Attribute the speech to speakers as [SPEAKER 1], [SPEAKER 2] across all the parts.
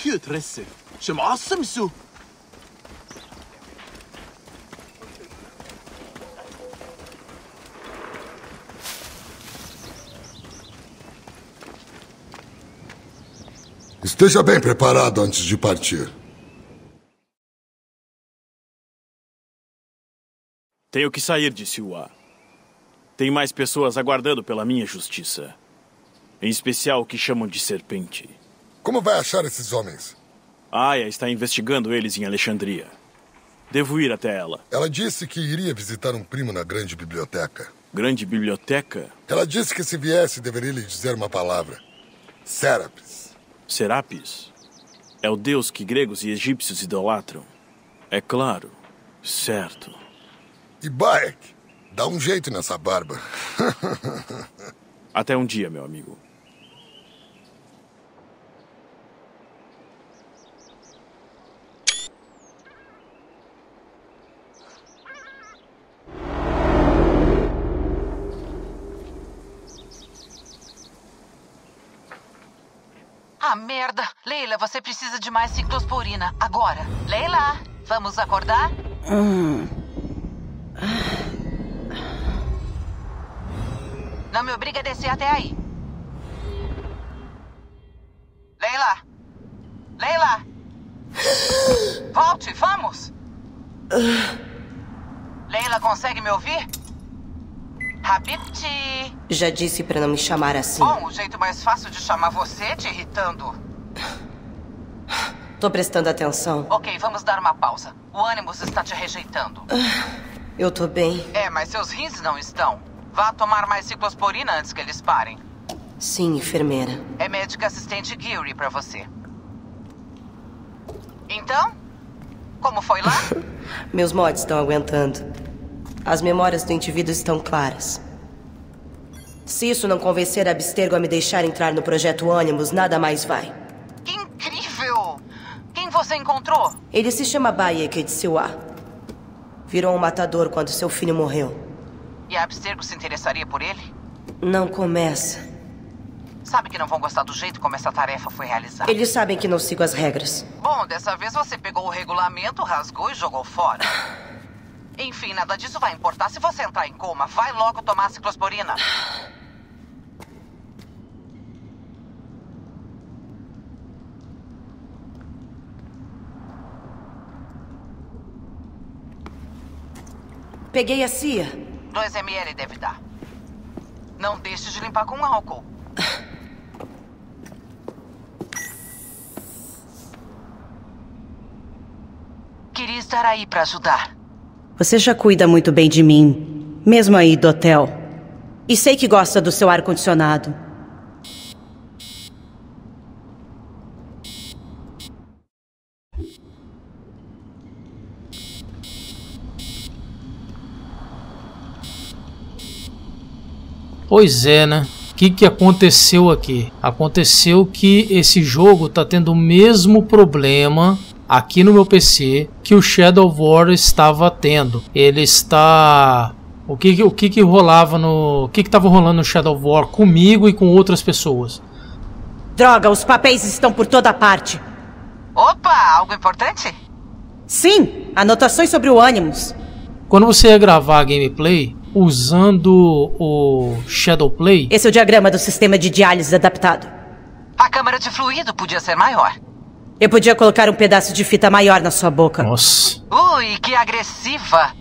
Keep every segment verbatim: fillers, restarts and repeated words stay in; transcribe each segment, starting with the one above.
[SPEAKER 1] كيوترسي شمعصم سو.
[SPEAKER 2] Esteja bem preparado antes de partir.
[SPEAKER 3] Tenho que sair de Siwa. Tem mais pessoas aguardando pela minha justiça. Em especial o que chamam de Serpente.
[SPEAKER 2] Como vai achar esses homens?
[SPEAKER 3] Aya está investigando eles em Alexandria. Devo ir até ela.
[SPEAKER 2] Ela disse que iria visitar um primo na grande biblioteca.
[SPEAKER 3] Grande biblioteca?
[SPEAKER 2] Ela disse que se viesse deveria lhe dizer uma palavra. Serapis.
[SPEAKER 3] Serapis? É o deus que gregos e egípcios idolatram. É claro. Certo.
[SPEAKER 2] E Bayek, dá um jeito nessa barba.
[SPEAKER 3] Até um dia, meu amigo.
[SPEAKER 4] Ah, merda! Leila, você precisa de mais ciclosporina. Agora. Leila, vamos acordar?
[SPEAKER 5] Hum.
[SPEAKER 4] Não me obriga a descer até aí. Leila! Leila! Volte, vamos! Leila, consegue me ouvir? Habibti!
[SPEAKER 5] Já disse pra não me chamar assim.
[SPEAKER 4] Bom, o jeito mais fácil de chamar você é te irritando.
[SPEAKER 5] Tô prestando atenção.
[SPEAKER 4] Ok, vamos dar uma pausa. O Animus está te rejeitando.
[SPEAKER 5] Eu tô bem.
[SPEAKER 4] É, mas seus rins não estão. Vá tomar mais ciclosporina antes que eles parem.
[SPEAKER 5] Sim, enfermeira.
[SPEAKER 4] É médica assistente Geary pra você. Então? Como foi lá?
[SPEAKER 5] Meus mods estão aguentando. As memórias do indivíduo estão claras. Se isso não convencer a Abstergo a me deixar entrar no projeto Animus, nada mais vai.
[SPEAKER 4] Que incrível! Quem você encontrou?
[SPEAKER 5] Ele se chama Bayek de Siwa. Virou um matador quando seu filho morreu.
[SPEAKER 4] E a Abstergo se interessaria por ele?
[SPEAKER 5] Não começa.
[SPEAKER 4] Sabe que não vão gostar do jeito como essa tarefa foi realizada.
[SPEAKER 5] Eles sabem que não sigo as regras.
[SPEAKER 4] Bom, dessa vez você pegou o regulamento, rasgou e jogou fora. Enfim, nada disso vai importar se você entrar em coma. Vai logo tomar a ciclosporina.
[SPEAKER 5] Peguei a cia.
[SPEAKER 4] dois mililitros deve dar. Não deixe de limpar com álcool. Queria estar aí pra ajudar.
[SPEAKER 5] Você já cuida muito bem de mim, mesmo aí do hotel. E sei que gosta do seu ar-condicionado.
[SPEAKER 6] Pois é, né? O que, que aconteceu aqui? Aconteceu que esse jogo tá tendo o mesmo problema aqui no meu P C que o Shadow of War estava tendo. Ele está... O que, o que, que rolava no... O que estava rolando no Shadow of War comigo e com outras pessoas?
[SPEAKER 5] Droga, os papéis estão por toda parte.
[SPEAKER 4] Opa, algo importante?
[SPEAKER 5] Sim, anotações sobre o Animus.
[SPEAKER 6] Quando você ia gravar a gameplay usando o Shadowplay...
[SPEAKER 5] Esse é o diagrama do sistema de diálise adaptado.
[SPEAKER 4] A câmara de fluido podia ser maior.
[SPEAKER 5] Eu podia colocar um pedaço de fita maior na sua boca.
[SPEAKER 6] Nossa.
[SPEAKER 4] Ui, que agressiva.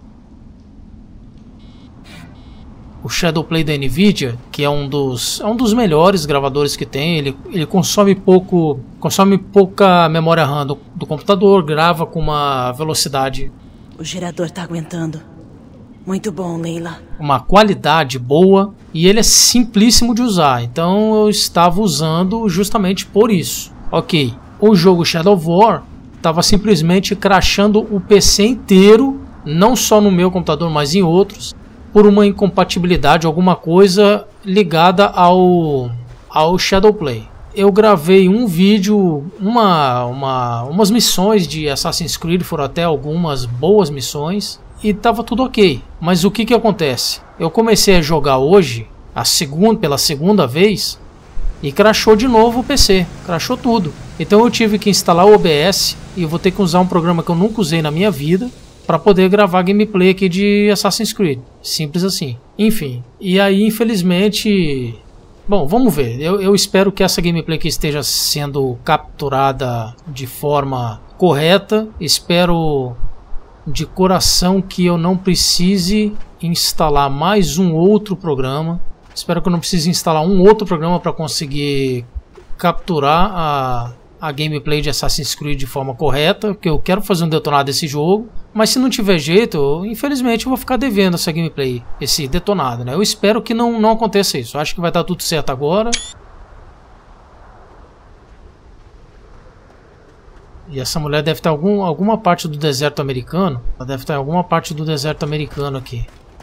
[SPEAKER 6] O Shadowplay da Nvidia, que é um dos, é um dos melhores gravadores que tem, ele, ele consome pouco, consome pouca memória RAM do, do computador, grava com uma velocidade...
[SPEAKER 5] O gerador tá aguentando. Muito bom, Leila.
[SPEAKER 6] Uma qualidade boa e ele é simplíssimo de usar, então eu estava usando justamente por isso. Ok, o jogo Shadow of War estava simplesmente crashando o P C inteiro, não só no meu computador, mas em outros, por uma incompatibilidade, alguma coisa ligada ao, ao Shadowplay. Eu gravei um vídeo, uma, uma, umas missões de Assassin's Creed, foram até algumas boas missões, e tava tudo ok. Mas o que que acontece? Eu comecei a jogar hoje, a segunda, pela segunda vez, E crashou de novo o P C, crashou tudo. Então eu tive que instalar o O B S e eu vou ter que usar um programa que eu nunca usei na minha vida para poder gravar gameplay aqui de Assassin's Creed. Simples assim. Enfim, e aí infelizmente... Bom, vamos ver. Eu, eu espero que essa gameplay aqui esteja sendo capturada de forma correta. Espero de coração que eu não precise instalar mais um outro programa. Espero que eu não precise instalar um outro programa para conseguir capturar a, a gameplay de Assassin's Creed de forma correta, porque eu quero fazer um detonado desse jogo. Mas se não tiver jeito, eu, infelizmente eu vou ficar devendo essa gameplay, esse detonado, né? Eu espero que não, não aconteça isso. Eu acho que vai estar tudo certo agora. E essa mulher deve estar em algum, alguma parte do deserto americano. Ela deve estar em alguma parte do deserto americano aqui.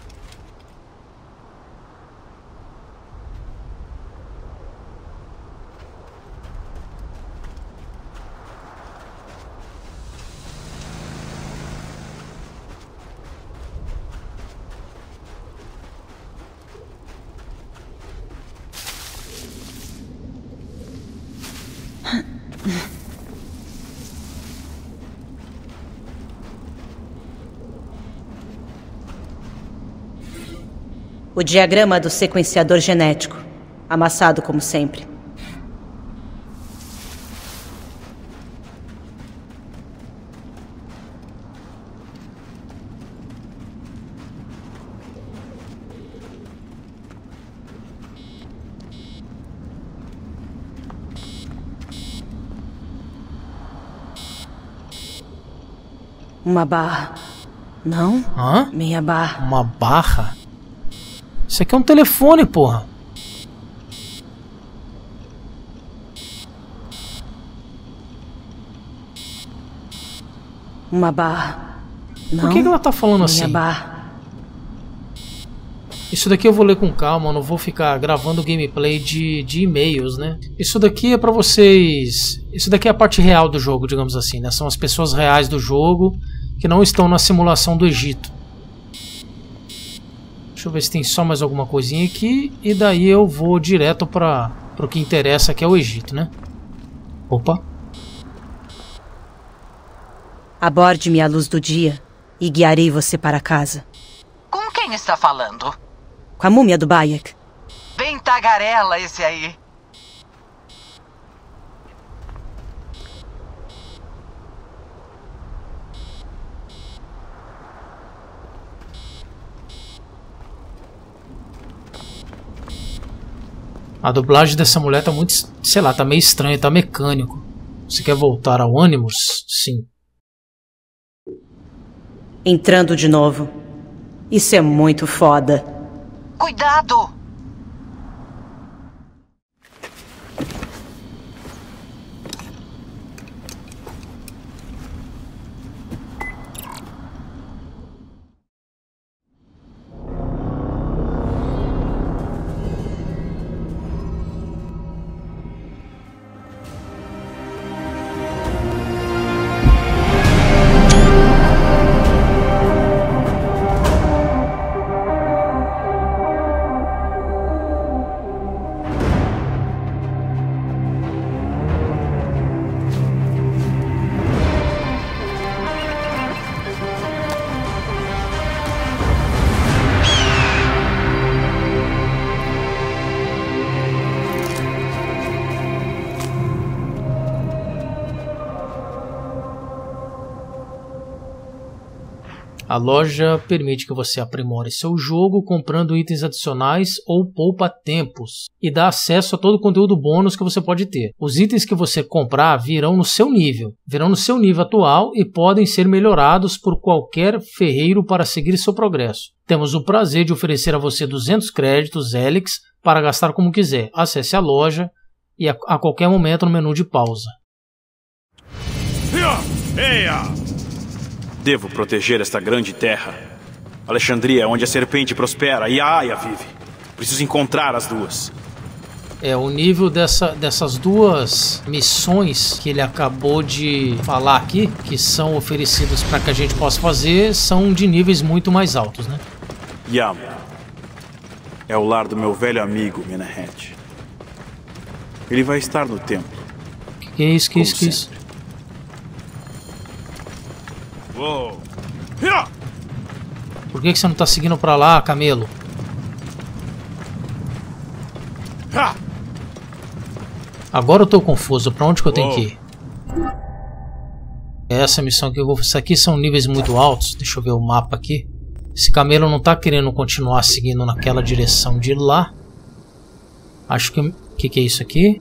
[SPEAKER 5] O diagrama do sequenciador genético, amassado como sempre. Uma barra. Não?
[SPEAKER 6] Hã?
[SPEAKER 5] Minha barra.
[SPEAKER 6] Uma barra? Isso aqui é um telefone, porra.
[SPEAKER 5] Uma barra. Não.
[SPEAKER 6] Por que que ela tá falando
[SPEAKER 5] Minha
[SPEAKER 6] assim?
[SPEAKER 5] barra.
[SPEAKER 6] Isso daqui eu vou ler com calma, eu não vou ficar gravando gameplay de, de e-mails, né? Isso daqui é pra vocês... Isso daqui é a parte real do jogo, digamos assim, né? São as pessoas reais do jogo que não estão na simulação do Egito. Deixa eu ver se tem só mais alguma coisinha aqui. E daí eu vou direto para o que interessa, que é o Egito, né? Opa.
[SPEAKER 5] Aborde-me à luz do dia e guiarei você para casa.
[SPEAKER 4] Com quem está falando?
[SPEAKER 5] Com a múmia do Bayek.
[SPEAKER 4] Bem tagarela esse aí.
[SPEAKER 6] A dublagem dessa mulher tá muito, sei lá, tá meio estranha, tá mecânico. Você quer voltar ao Animus? Sim.
[SPEAKER 5] Entrando de novo. Isso é muito foda.
[SPEAKER 4] Cuidado!
[SPEAKER 6] A loja permite que você aprimore seu jogo comprando itens adicionais ou poupa tempos e dá acesso a todo o conteúdo bônus que você pode ter. Os itens que você comprar virão no seu nível, virão no seu nível atual e podem ser melhorados por qualquer ferreiro para seguir seu progresso. Temos o prazer de oferecer a você duzentos créditos Helix para gastar como quiser. Acesse a loja e a, a qualquer momento no menu de pausa.
[SPEAKER 3] Devo proteger esta grande terra. Alexandria é onde a serpente prospera e a Aya vive. Preciso encontrar as duas.
[SPEAKER 6] É, o nível dessa, dessas duas missões que ele acabou de falar aqui, que são oferecidas para que a gente possa fazer, são de níveis muito mais altos, né?
[SPEAKER 3] Yama. É o lar do meu velho amigo, Menahet. Ele vai estar no templo.
[SPEAKER 6] Que, que é isso? Que
[SPEAKER 3] Como
[SPEAKER 6] isso? Que isso?
[SPEAKER 3] Uou!
[SPEAKER 6] Por que, que você não tá seguindo pra lá, camelo? Agora eu tô confuso. Pra onde que eu tenho que ir? Essa missão aqui eu vou... Isso aqui são níveis muito altos. Deixa eu ver o mapa aqui. Esse camelo não tá querendo continuar seguindo naquela direção de lá. Acho que... O que, que é isso aqui?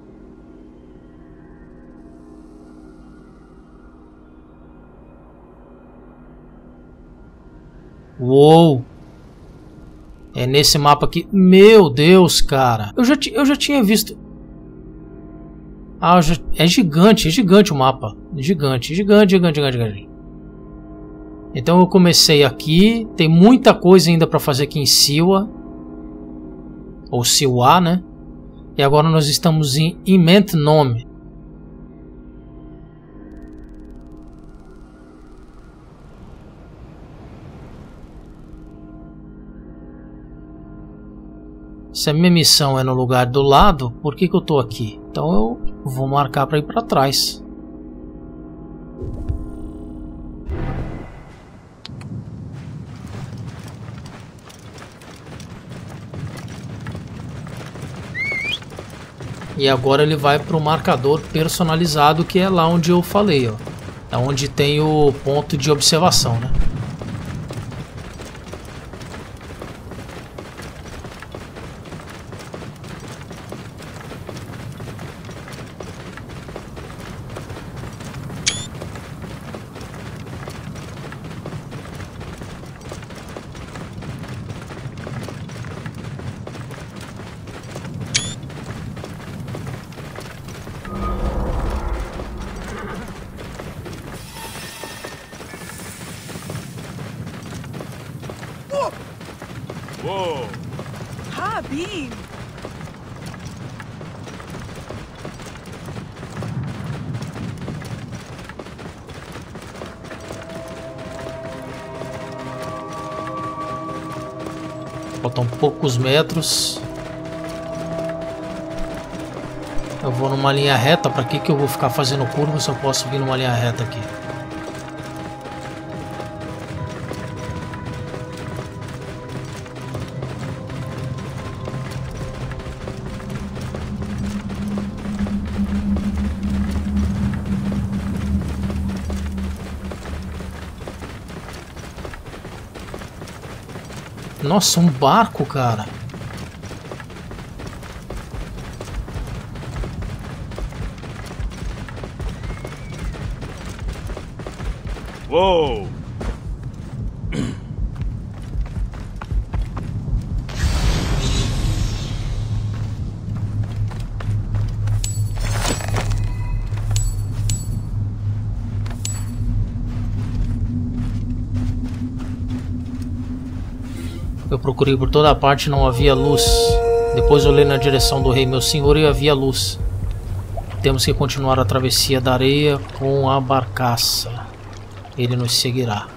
[SPEAKER 6] Uou! É nesse mapa aqui. Meu Deus, cara. Eu já, eu já tinha visto... Ah, já... é gigante, é gigante o mapa. Gigante, gigante, gigante, gigante, gigante. Então eu comecei aqui. Tem muita coisa ainda pra fazer aqui em Siwa. Ou Siwa, né? E agora nós estamos em Immenth Nome. Se a minha missão é no lugar do lado, por que que eu tô aqui? Então eu vou marcar para ir para trás. E agora ele vai para o marcador personalizado, que é lá onde eu falei, ó. É onde tem o ponto de observação, né?
[SPEAKER 3] Uou!
[SPEAKER 7] Habib!
[SPEAKER 6] Faltam poucos metros. Eu vou numa linha reta. Pra que que eu vou ficar fazendo curva se eu posso vir numa linha reta aqui? Nossa, um barco, cara.
[SPEAKER 3] Uou!
[SPEAKER 6] Eu procurei por toda parte, não havia luz. Depois olhei na direção do rei, meu senhor, e havia luz. Temos que continuar a travessia da areia com a barcaça. Ele nos seguirá.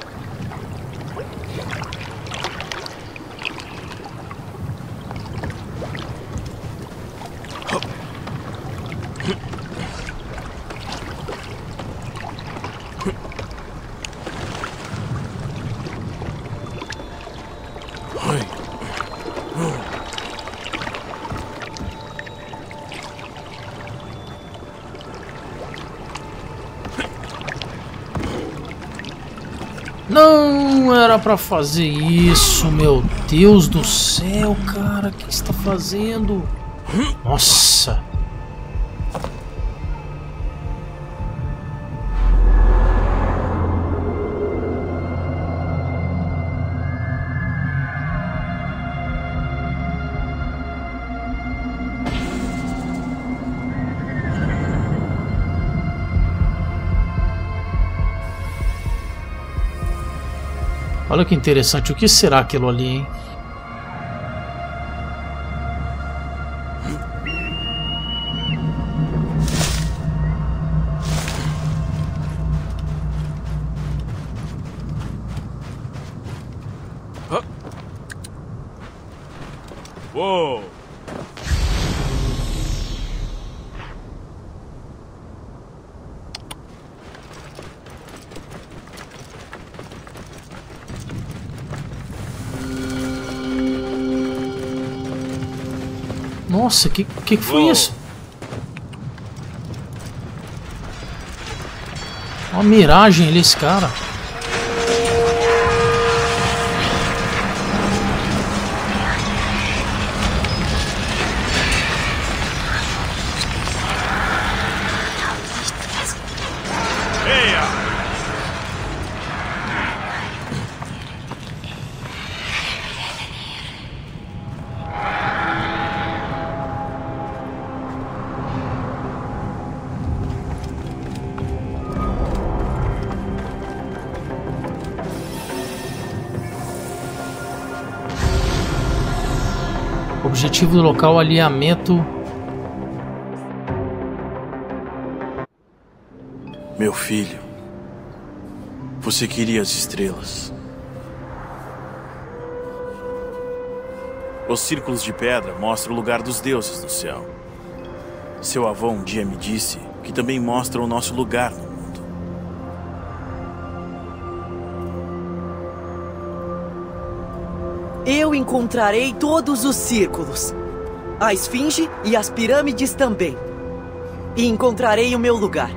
[SPEAKER 6] Não era pra fazer isso, meu Deus do céu, cara, o que você tá fazendo? Nossa! Olha que interessante, o que será aquilo ali, hein?
[SPEAKER 3] Uou!
[SPEAKER 6] Nossa, que que, que foi
[SPEAKER 3] Uou.
[SPEAKER 6] isso? Uma miragem ali, esse cara. Objetivo do local, alinhamento.
[SPEAKER 3] Meu filho, você queria as estrelas. Os círculos de pedra mostram o lugar dos deuses no céu. Seu avô um dia me disse que também mostra o nosso lugar no mundo.
[SPEAKER 7] Eu encontrarei todos os círculos. A esfinge e as pirâmides também. E encontrarei o meu lugar.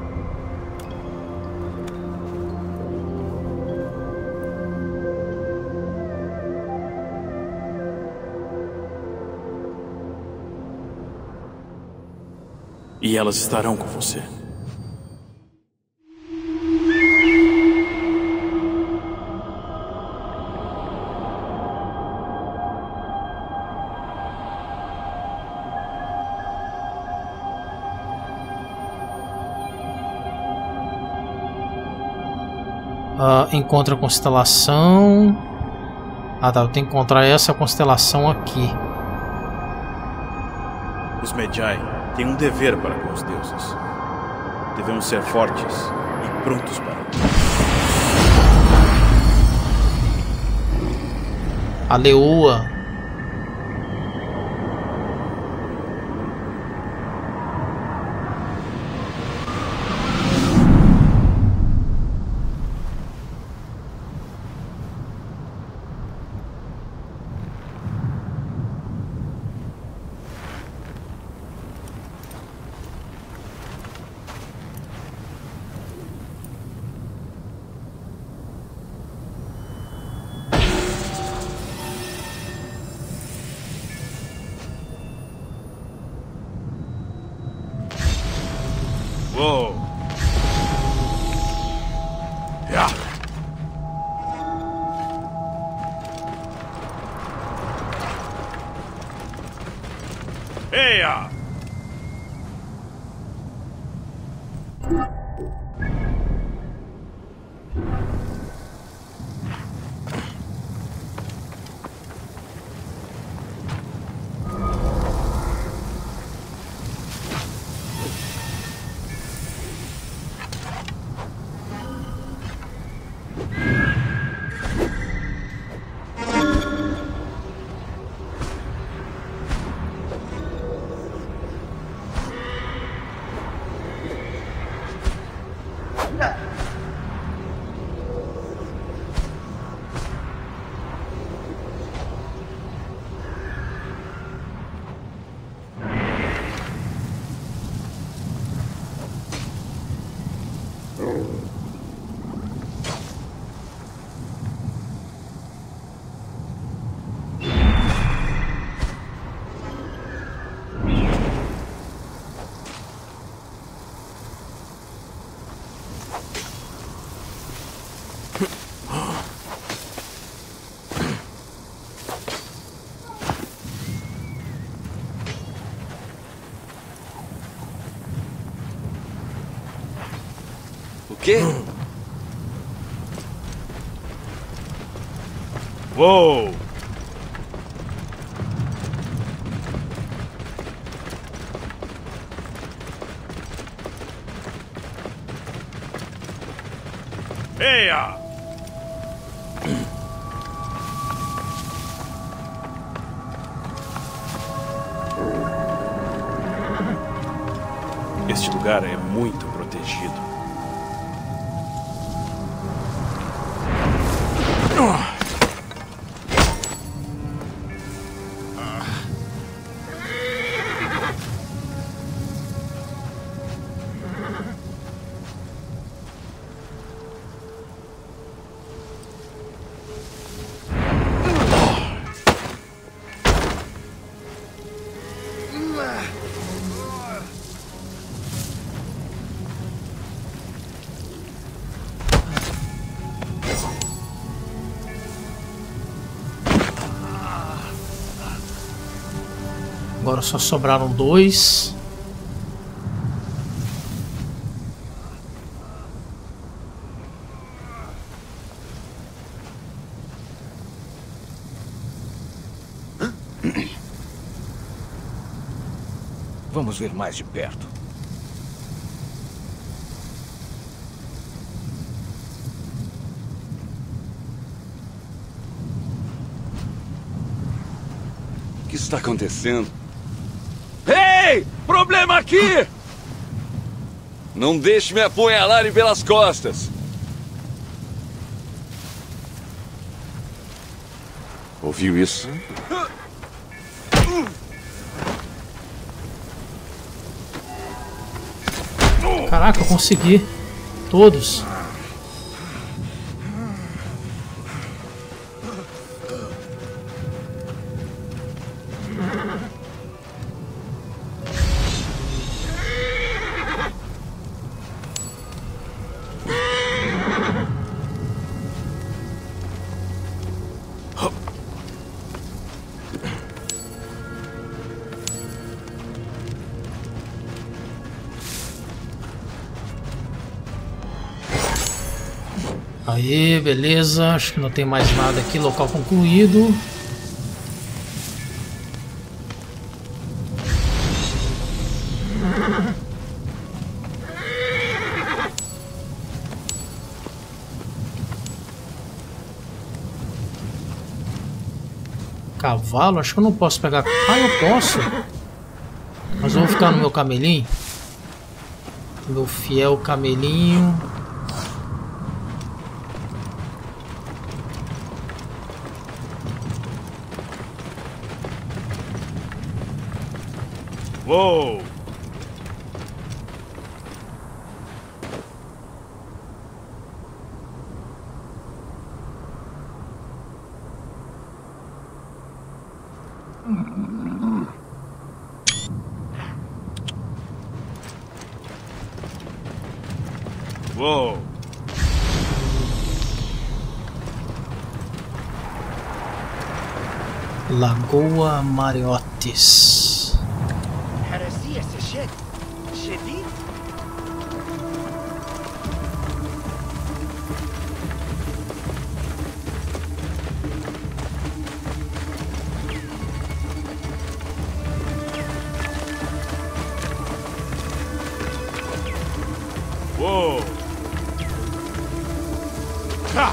[SPEAKER 3] E elas estarão com você.
[SPEAKER 6] Uh, encontra a constelação. Ah tá, eu tenho que encontrar essa constelação aqui.
[SPEAKER 3] Os Medjai têm um dever para com os deuses. Devemos ser fortes e prontos para o
[SPEAKER 6] A leoa.
[SPEAKER 3] Uou! Yeah. Eia!
[SPEAKER 1] O quê?
[SPEAKER 3] Uou! Eia! Este lugar é muito protegido.
[SPEAKER 6] Agora só sobraram dois.
[SPEAKER 8] Vamos ver mais de perto.
[SPEAKER 1] O que está acontecendo? Ei! Problema aqui! Não deixe me apunhalarem pelas costas. Ouviu isso?
[SPEAKER 6] Caraca, eu consegui. Todos. Aí, beleza. Acho que não tem mais nada aqui. Local concluído. Cavalo? Acho que eu não posso pegar. Ah, eu posso. Mas eu vou ficar no meu camelinho. Meu fiel camelinho.
[SPEAKER 3] Uou! Uou!
[SPEAKER 6] Lagoa Mariotes.
[SPEAKER 3] Uou! Ha!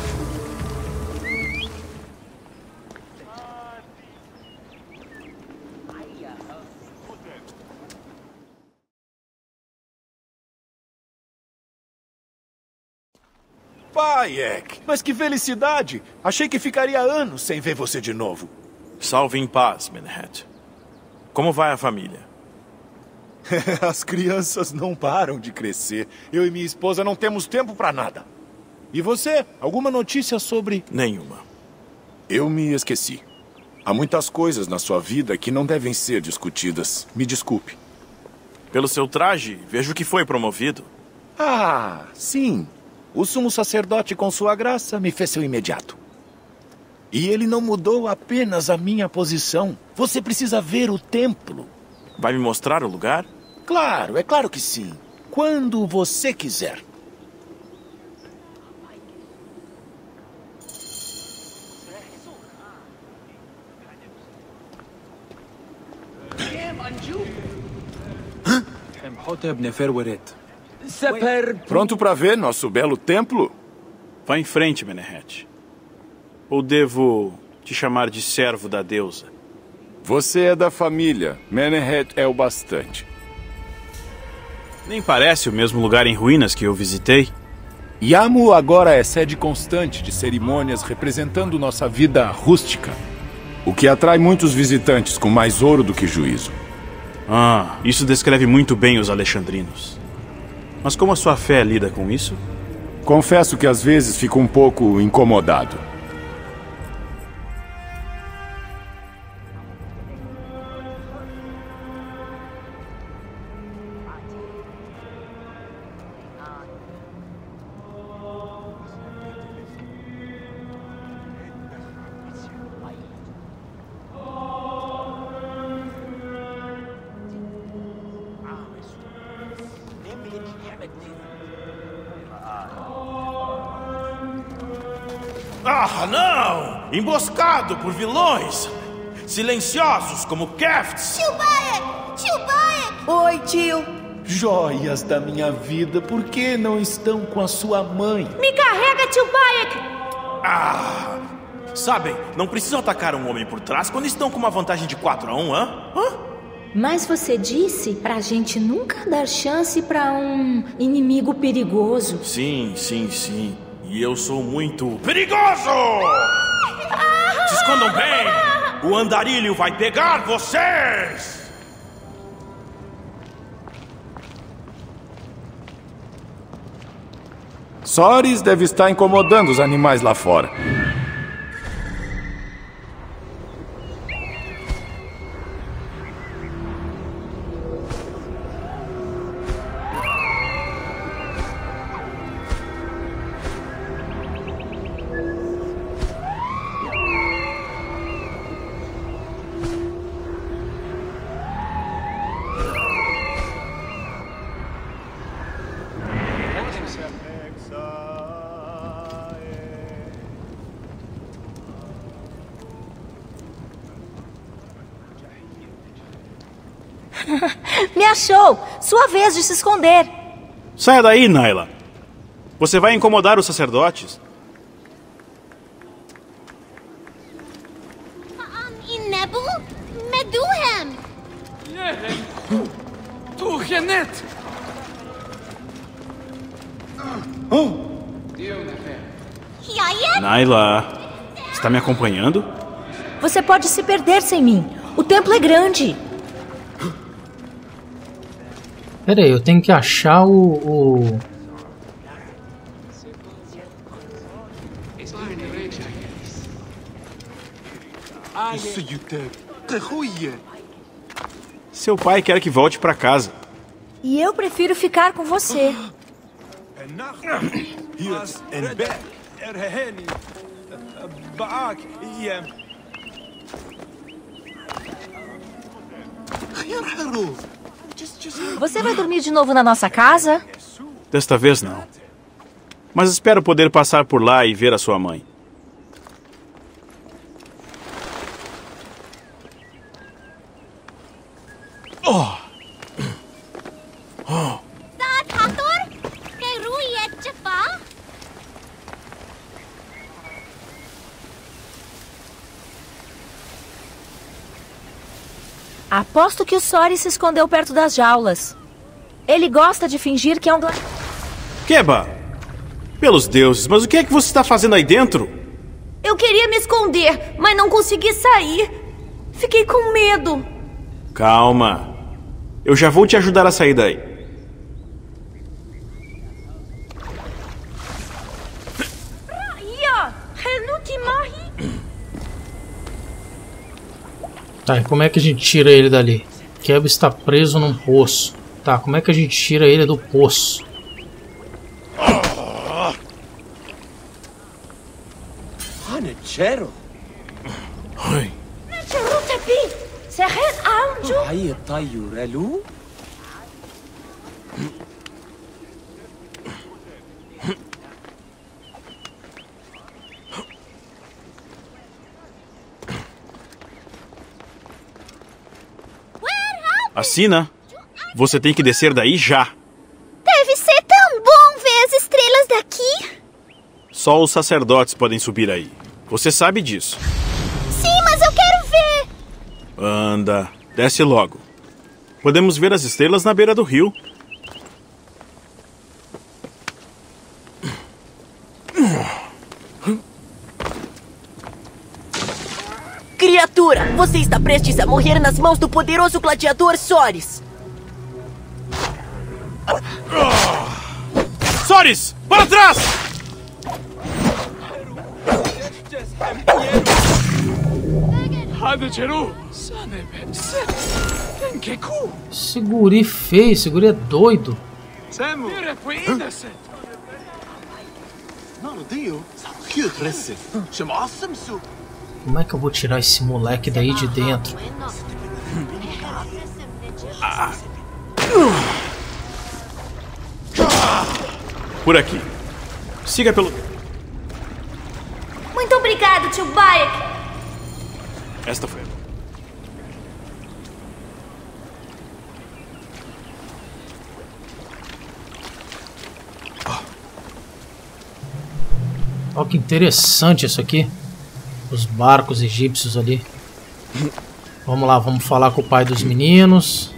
[SPEAKER 8] Bayek, mas que felicidade! Achei que ficaria anos sem ver você de novo.
[SPEAKER 3] Salve em paz, Menehet. Como vai a família?
[SPEAKER 8] As crianças não param de crescer. Eu e minha esposa não temos tempo pra nada. E você? Alguma notícia sobre...
[SPEAKER 3] Nenhuma.
[SPEAKER 8] Eu me esqueci. Há muitas coisas na sua vida que não devem ser discutidas. Me desculpe.
[SPEAKER 3] Pelo seu traje, vejo que foi promovido.
[SPEAKER 8] Ah, sim. O sumo sacerdote, com sua graça, me fez seu imediato. E ele não mudou apenas a minha posição. Você precisa ver o templo.
[SPEAKER 3] Vai me mostrar o lugar?
[SPEAKER 8] Claro, é claro que sim. Quando você quiser. Pronto para ver nosso belo templo?
[SPEAKER 3] Vá em frente, Menehet. Ou devo te chamar de servo da deusa?
[SPEAKER 8] Você é da família. Menehet é o bastante.
[SPEAKER 3] Nem parece o mesmo lugar em ruínas que eu visitei.
[SPEAKER 8] Yamu agora é sede constante de cerimônias representando nossa vida rústica. O que atrai muitos visitantes com mais ouro do que juízo.
[SPEAKER 3] Ah, isso descreve muito bem os alexandrinos. Mas como a sua fé lida com isso?
[SPEAKER 8] Confesso que às vezes fico um pouco incomodado.
[SPEAKER 3] Ah, não! Emboscado por vilões! Silenciosos como Kefts!
[SPEAKER 9] Tio Bayek! Tio Bayek!
[SPEAKER 7] Oi, tio!
[SPEAKER 8] Joias da minha vida, por que não estão com a sua mãe?
[SPEAKER 9] Me carrega, tio Bayek!
[SPEAKER 3] Ah! Sabem, não precisam atacar um homem por trás quando estão com uma vantagem de quatro a um, hã? Hã?
[SPEAKER 9] Mas você disse pra gente nunca dar chance pra um inimigo perigoso.
[SPEAKER 3] Sim, sim, sim. E eu sou muito perigoso! Se escondam bem! O andarilho vai pegar vocês!
[SPEAKER 8] Soris deve estar incomodando os animais lá fora.
[SPEAKER 9] Me achou! Sua vez de se esconder!
[SPEAKER 3] Saia daí, Naila! Você vai incomodar os sacerdotes.
[SPEAKER 9] Inebel? Meduhem!
[SPEAKER 1] Tu, Renet!
[SPEAKER 3] Naila, está me acompanhando?
[SPEAKER 9] Você pode se perder sem mim. O templo é grande.
[SPEAKER 6] Pera aí, eu tenho que achar o... o...
[SPEAKER 3] Seu pai quer que volte para casa.
[SPEAKER 9] E eu prefiro ficar com você. Você vai dormir de novo na nossa casa?
[SPEAKER 3] Desta vez não. Mas espero poder passar por lá e ver a sua mãe. Oh! Oh!
[SPEAKER 9] Aposto que o Soris se escondeu perto das jaulas. Ele gosta de fingir que é um... gla-
[SPEAKER 3] Keba! Pelos deuses, mas o que é que você está fazendo aí dentro?
[SPEAKER 9] Eu queria me esconder, mas não consegui sair. Fiquei com medo.
[SPEAKER 3] Calma. Eu já vou te ajudar a sair daí.
[SPEAKER 6] Tá, e como é que a gente tira ele dali? Keba está preso num poço. Tá, como é que a gente tira ele do poço?
[SPEAKER 3] Ai. Assina. Você tem que descer daí já.
[SPEAKER 9] Deve ser tão bom ver as estrelas daqui.
[SPEAKER 3] Só os sacerdotes podem subir aí. Você sabe disso.
[SPEAKER 9] Sim, mas eu quero ver.
[SPEAKER 3] Anda, desce logo. Podemos ver as estrelas na beira do rio.
[SPEAKER 7] Criatura, você está prestes a morrer nas mãos do poderoso gladiador Soris.
[SPEAKER 3] Soris, para trás!
[SPEAKER 6] Esse guri feio, esse guri é doido. Como é que eu vou tirar esse moleque daí de dentro?
[SPEAKER 3] Por aqui. Siga pelo...
[SPEAKER 10] Muito obrigado, tio Bayek.
[SPEAKER 3] Esta foi.
[SPEAKER 6] Olha que interessante isso aqui. Os barcos egípcios ali. Vamos lá, vamos falar com o pai dos meninos.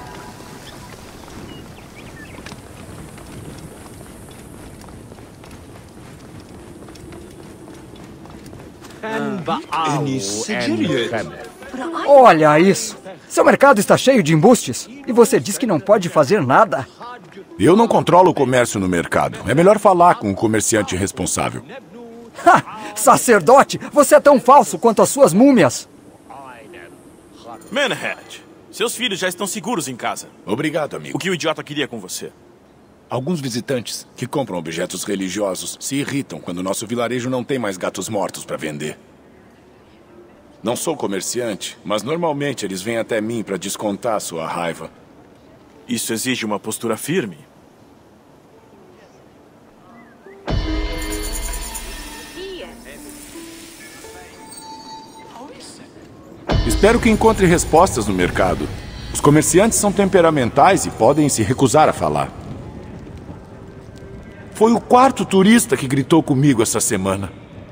[SPEAKER 11] Olha isso! Seu mercado está cheio de embustes e você diz que não pode fazer nada.
[SPEAKER 8] Eu não controlo o comércio no mercado. É melhor falar com o comerciante responsável.
[SPEAKER 11] Ha! Sacerdote, você é tão falso quanto as suas múmias.
[SPEAKER 3] Manhattan, seus filhos já estão seguros em casa.
[SPEAKER 8] Obrigado, amigo.
[SPEAKER 3] O que o idiota queria com você?
[SPEAKER 8] Alguns visitantes que compram objetos religiosos se irritam quando nosso vilarejo não tem mais gatos mortos para vender. Não sou comerciante, mas normalmente eles vêm até mim para descontar sua raiva.
[SPEAKER 3] Isso exige uma postura firme.
[SPEAKER 8] Espero que encontre respostas no mercado. Os comerciantes são temperamentais e podem se recusar a falar. Foi o quarto turista que gritou comigo essa semana.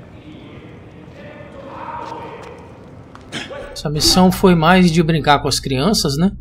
[SPEAKER 6] Essa missão foi mais de brincar com as crianças, né?